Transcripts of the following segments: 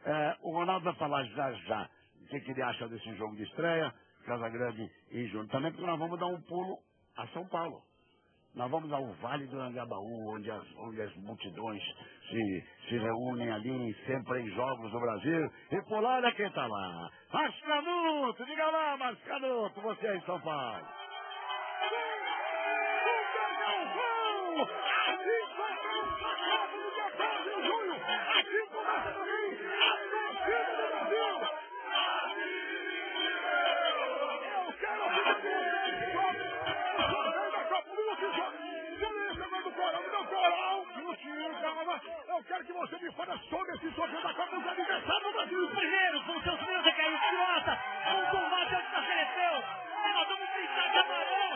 O Ronaldo vai falar já já o que ele acha desse jogo de estreia, Casagrande e Júnior. Também porque nós vamos dar um pulo a São Paulo. Nós vamos ao Vale do Anhangabaú, onde as multidões se reúnem ali sempre em jogos do Brasil. E por lá, olha quem está lá. Mascanuto, diga lá, Mascanuto, você aí em São Paulo. Eu quero que você me fale sobre esse sorteio da Copa dos Aniversários do Brasil. Primeiro, com seus meus recaídos de nota, um combate antes da seleção. Nós vamos brincar de amarelo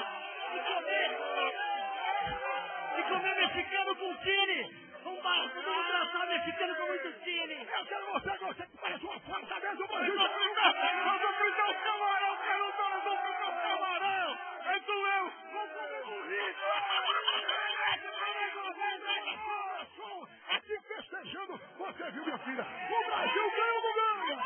e comer mexicano com chile. Um barco do engraçado mexicano com muito chile. Eu quero você que parece uma força vez do Brasil. Nós vamos fritar o camarão, nós vamos fritar o camarão. É doeu. Vamos comer burrito. Aqui festejando, você viu, minha filha? O Brasil ganha ou não ganha?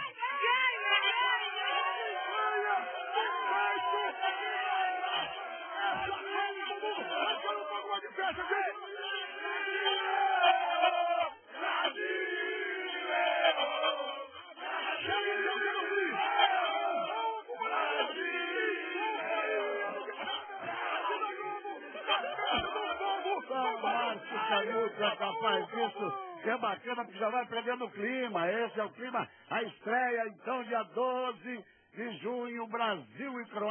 Márcio Canuto é capaz disso, que é bacana, porque já vai pegando o clima. Esse é o clima, a estreia, então, dia 12 de junho, Brasil e Croácia.